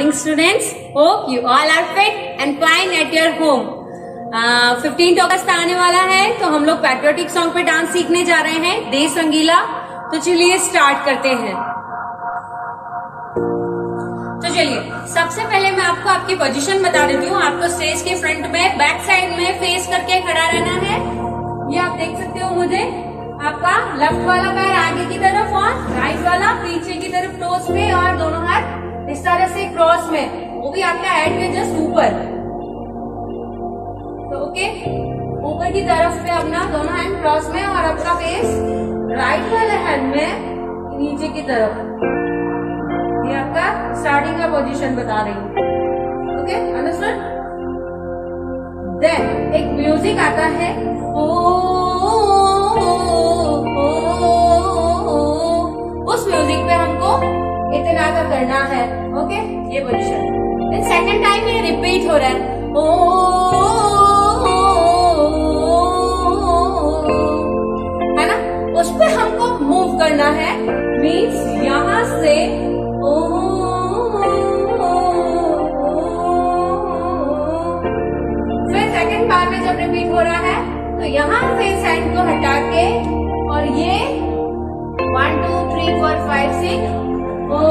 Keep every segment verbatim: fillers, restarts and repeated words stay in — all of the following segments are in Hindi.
morning students. Hope you all are fit and fine at your home. Fifteen अगस्त आने वाला है तो हम लोग पैट्रियोटिक सॉन्ग पे डांस सीखने जा रहे हैं, देश रंगीला। तो चलिए स्टार्ट करते हैं। तो चलिए सबसे पहले मैं आपको आपकी पोजीशन बता देती हूँ। आपको स्टेज के फ्रंट में बैक साइड में फेस करके खड़ा रहना है। ये आप देख सकते हो मुझे। आपका लेफ्ट वाला पैर आगे की तरफ और राइट वाला पीछे की तरफ टोस पे और दोनों हाथ इस तरह से क्रॉस में, वो भी आपका हेड के जस्ट ऊपर। तो ओके, ऊपर की तरफ पे अपना दोनों हैंड क्रॉस में और आपका फेस राइट वाले हैंड में नीचे की तरफ। ये आपका स्टार्टिंग का पोजीशन बता रही हूँ। Okay, understood. देन एक म्यूजिक आता है, ओ, ओ, ओ, ओ, उस म्यूजिक पे हमको इतना का करना है। ओके, ये पोजीशन। देन सेकंड टाइम ये रिपीट हो रहा है, ओ, है ना। उस पे हमको मूव करना है, मीन्स यहां से ओ, फिर सेकंड बार में जब रिपीट हो रहा है तो यहां से हैंड को हटा के और ये one two three four five six ओ,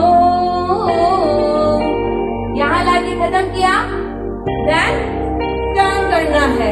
यहां लाके खत्म किया। देन टर्न करना है।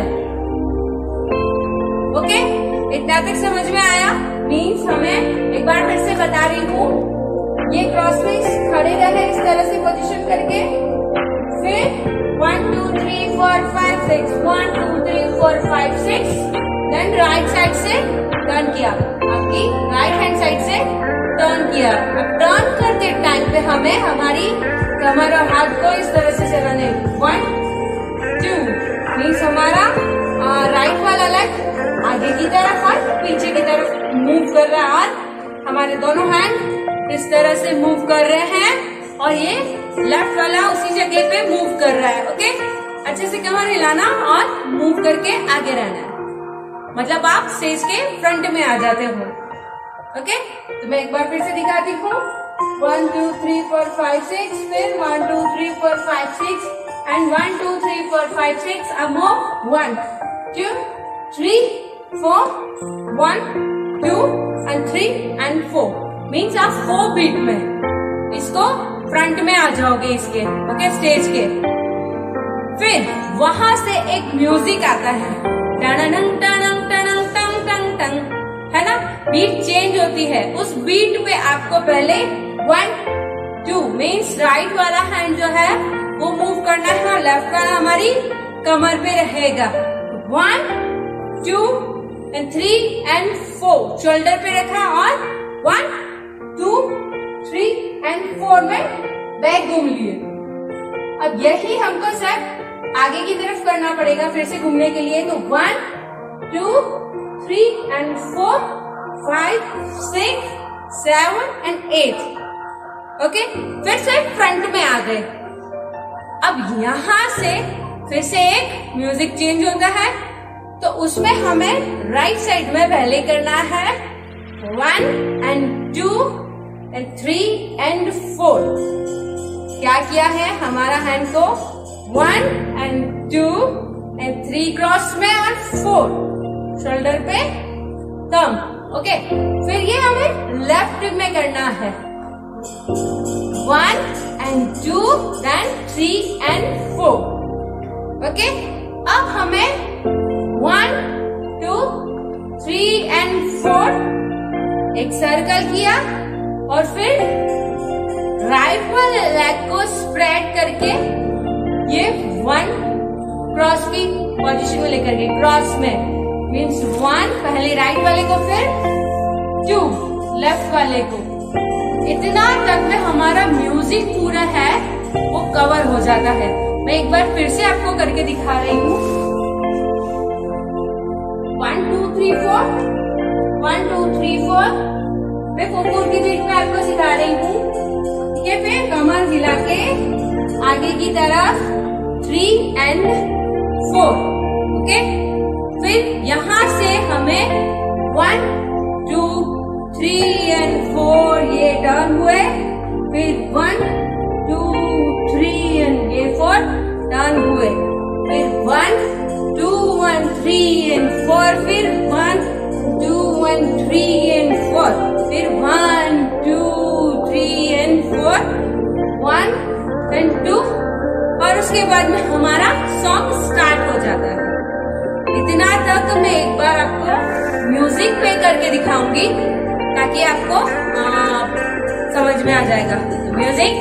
ओके, इतना तक समझ में आया? मीन्स हमें एक बार फिर से बता रही हूँ, ये क्रॉस में खड़े रहे इस तरह से पोजीशन करके, फिर one two three four five six, one two three four five six, then right side से टर्न किया, आपकी राइट हैंड साइड से टर्न किया। अब टर्न करते टाइम पे हमें हमारी कमर और हाथ को इस तरह से चलाने, वन टू, मीन्स हमारा राइट वाला लेग आगे की तरफ और पीछे की तरफ मूव कर रहा है और हमारे दोनों हैंड इस तरह से मूव कर रहे हैं और ये लेफ्ट वाला उसी जगह पे मूव कर रहा है। ओके, अच्छे से कमर हिलाना और मूव करके आगे रहना है, मतलब आप स्टेज के फ्रंट में आ जाते हो। ओके, तो मैं एक बार फिर से दिखाती हूँ, one two three four five six, फिर one two three four five six and one two three four five six. अब move one two three four, one two and three and four, means आप फोर बीट में इसको फ्रंट में आ जाओगे इसके। ओके, स्टेज के। फिर वहां से एक म्यूजिक आता है, टनंग टनंग टनंग टंग टंग टंग, है ना। बीट चेंज होती है, उस बीट पे आपको पहले वन टू मीन्स राइट वाला हैंड जो है वो मूव करना है और लेफ्ट वाला हमारी कमर पे रहेगा। One two and three and four shoulder पे रखा और one two three and four में बैक घूम लिए। अब यही हमको सब आगे की तरफ करना पड़ेगा फिर से घूमने के लिए। तो one two three and four five six seven and eight. Okay, फिर से फ्रंट में आ गए। अब यहां से फिर से एक म्यूजिक चेंज होता है, तो उसमें हमें राइट साइड में पहले करना है one and two and three and four. क्या किया है, हमारा हैंड को one and two and three cross में और फोर शोल्डर पे थंब। ओके, फिर ये हमें लेफ्ट में करना है, one and two then three and four. Okay, अब हमें one two three and four एक सर्कल किया और फिर राइट वाले लेग को स्प्रेड करके ये वन क्रॉस की पोजीशन में लेकर गए, क्रॉस में मीन्स वन पहले राइट वाले को, फिर टू लेफ्ट वाले को। इतना तक में हमारा म्यूजिक पूरा है वो कवर हो जाता है। मैं एक बार फिर से आपको करके दिखा रही हूँ, one two three four, one two three four. मैं कुकुर की बीट में आपको सिखा रही हूँ। ठीक है, फिर कमर हिला के आगे की तरफ थ्री एंड फोर। ओके, फिर यहां से हमें one two three and four ये टर्न हुए, फिर वन टू थ्री उसके बाद में हमारा सॉन्ग स्टार्ट हो जाता है। इतना तक मैं एक बार आपको म्यूजिक प्ले करके दिखाऊंगी ताकि आपको आ, समझ में आ जाएगा। म्यूजिक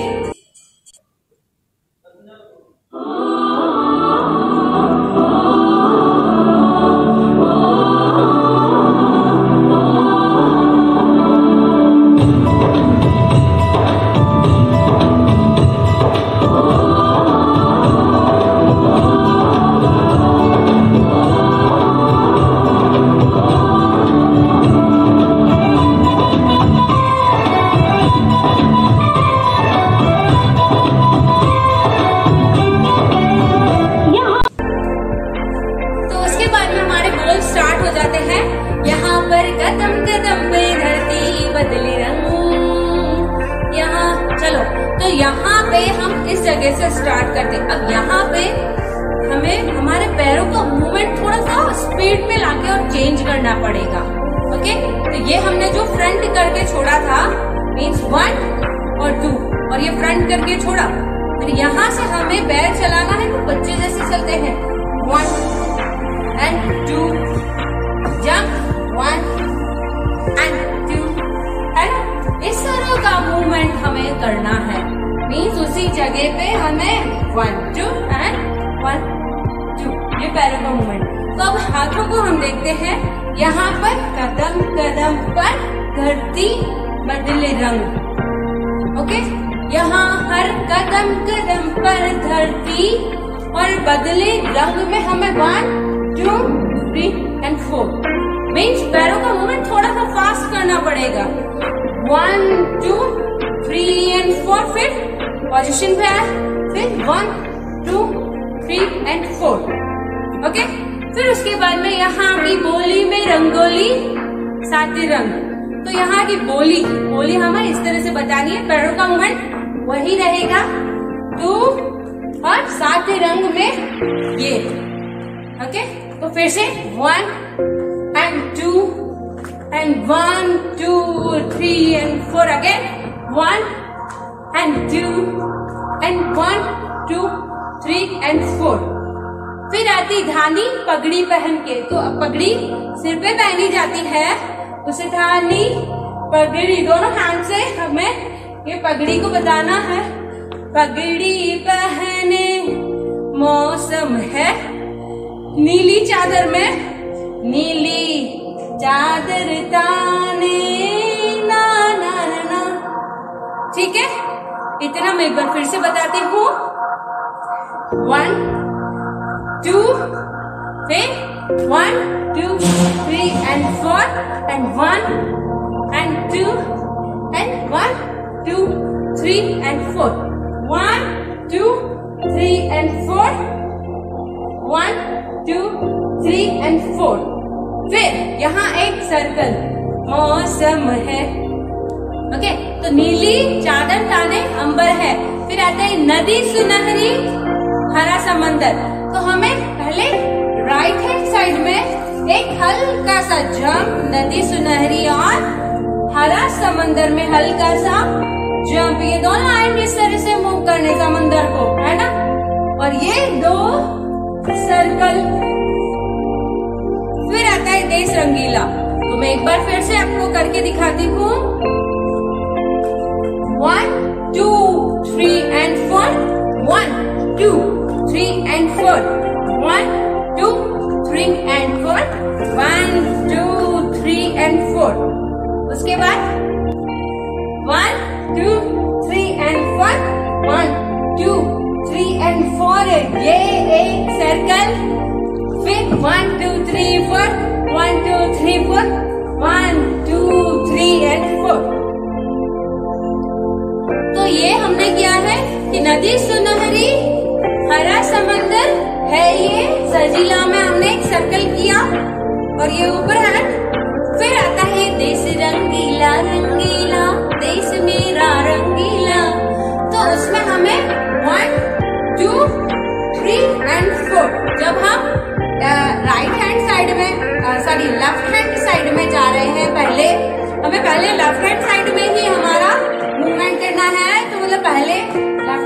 तो यहाँ पे हम इस जगह से स्टार्ट करते हैं। अब यहाँ पे हमें हमारे पैरों का मूवमेंट थोड़ा सा स्पीड में लाके और चेंज करना पड़ेगा। ओके, तो ये हमने जो फ्रंट करके छोड़ा था मीन्स वन और टू, और ये फ्रंट करके छोड़ा, फिर यहाँ से हमें पैर चलाना है तो बच्चे जैसे चलते हैं। One and two, jump, one and two, है ना। इस तरह का मूवमेंट हमें करना है। मीन्स उसी जगह पे हमें one two and one two, ये पैरों का मूवमेंट। तो अब हाथों को हम देखते हैं। यहाँ पर कदम कदम पर धरती बदले रंग। ओके, यहाँ हर कदम कदम पर धरती और बदले रंग में हमें one two three and four. Means पैरों का मूवमेंट थोड़ा सा फास्ट करना पड़ेगा। One two three and four, फिर पोजीशन पे आए, फिर one two three and four. Okay, फिर उसके बाद में यहाँ की बोली में रंगोली सात रंग। तो यहाँ की बोली बोली हमें इस तरह से बतानी है। पैरों का मूवमेंट वही रहेगा, टू और सात रंग में ये। ओके, तो फिर से one and two and one two three and four, again one and two and one two three and four. फिर आती धानी पगड़ी पहन के। तो अब पगड़ी सिर पे पहनी जाती है, उसे धानी पगड़ी दोनों हाथ से हमें ये पगड़ी को बताना है। पगड़ी पहने मौसम है नीली चादर में, नीली चादर ताने ना ना ना ना। ठीक है, इतना मैं एक बार फिर से बताती हूँ। वन टू, फिर one two three and four and one and two and one two three and four, one two three and four, one two three and four. फिर यहाँ एक सर्कल, मौसम है। ओके, तो नीली चादर ताने अंबर है। फिर आता है नदी सुनहरी हरा समंदर। तो हमें पहले राइट हैंड साइड में एक हल्का सा जंप, नदी सुनहरी और हरा समंदर में हल्का सा जंप, ये दोनों आएंगे इस तरह से मूव करने समंदर को, है ना। और ये दो सर्कल। फिर आता है देश रंगीला। तो मैं एक बार फिर से आपको करके दिखाती हूँ। One two three and four, one two three and four, one two three and four, one two three and four. उसके बाद one two three and four, one two three and four, ये एक सर्कल। फिर one two three four, one two three four, one two three and four. तो ये हमने किया है कि नदी सुनहरी हरा समंदर है, ये सजीला में हमने एक सर्कल किया और ये ऊपर है। फिर आता है देश रंगीला रंगीला देश मेरा रंगीला। तो उसमें हमें one two three and four. जब हम राइट हैंड साइड में सॉरी लेफ्ट हैंड साइड में जा रहे हैं, पहले हमें पहले लेफ्ट हैंड साइड में ही हमारा मूवमेंट करना है। तो मतलब पहले लेफ्ट हैंड साइड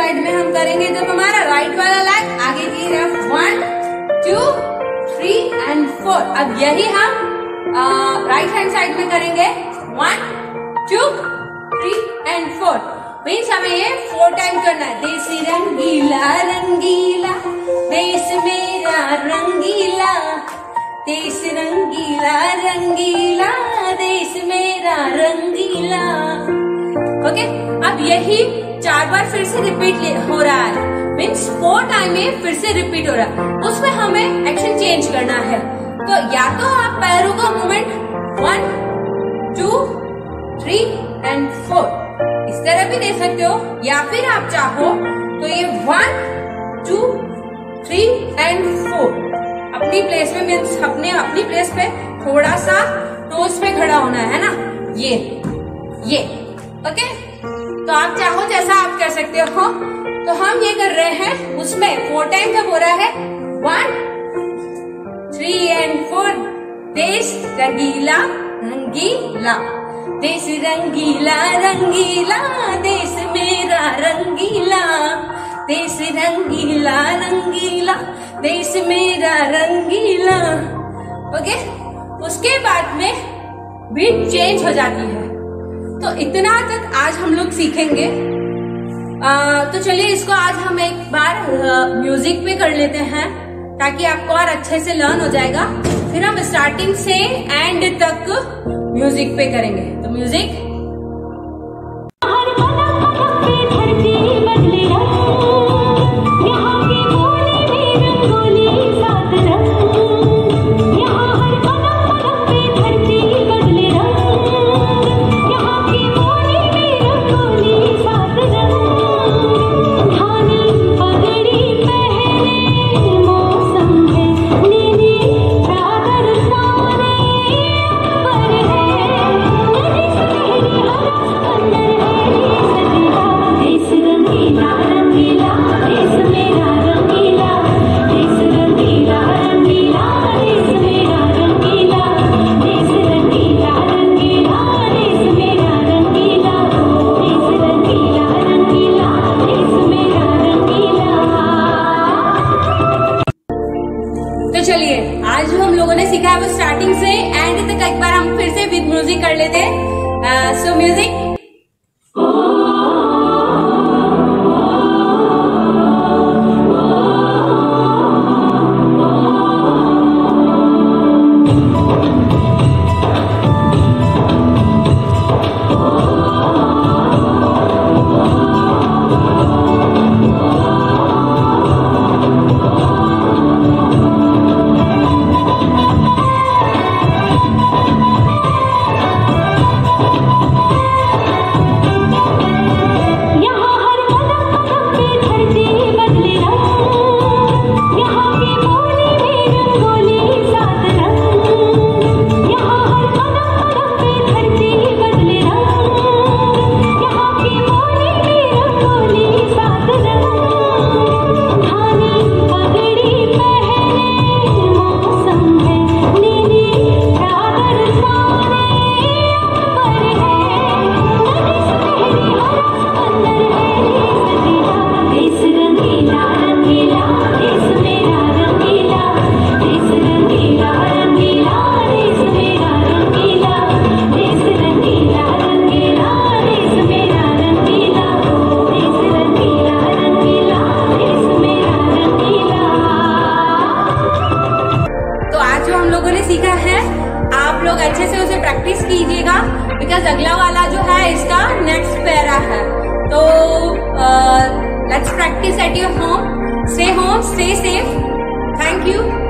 साइड में हम करेंगे जब हमारा राइट वाला लेग आगे की तरफ one two three and four. अब यही हम राइट हैंड साइड में करेंगे one two three and four. Means हमें ये फोर टाइम करना है। देसी रंगीला रंगीला देश मेरा रंगीला, देश रंगीला रंगीला देश मेरा रंगीला। ओके, अब यही चार बार फिर से रिपीट हो रहा है। मीन्स फोर टाइम में फिर से रिपीट हो रहा है। उसमें हमें एक्शन चेंज करना है। तो या तो आप पैरों का movement one two three and four इस तरह भी दे सकते हो, या फिर आप चाहो तो ये one two three and four अपनी प्लेस में, मीन्स अपने अपनी प्लेस पे थोड़ा सा टोस पे खड़ा होना है ना, ये ये ओके। तो आप चाहो जैसा आप कर सकते हो। तो हम ये कर रहे हैं, उसमें फोर टाइम जब हो रहा है वन थ्री एंड फोर। देश रंगीला रंगीला देश रंगीला रंगीला देश मेरा रंगीला, देश रंगीला रंगीला देश मेरा रंगीला। ओके, उसके बाद में बीट चेंज हो जाती है। तो इतना तक आज हम लोग सीखेंगे। आ, तो चलिए इसको आज हम एक बार म्यूजिक पे कर लेते हैं ताकि आपको और अच्छे से लर्न हो जाएगा। फिर हम स्टार्टिंग से एंड तक म्यूजिक पे करेंगे। तो म्यूजिक स्टार्टिंग से एंड तक एक बार हम फिर से विद म्यूजिक कर लेते हैं। सो म्यूजिक अच्छे से उसे प्रैक्टिस कीजिएगा, बिकॉज अगला वाला जो है इसका नेक्स्ट पैरा है। तो let's practise at your home. Stay home, stay safe. Thank you.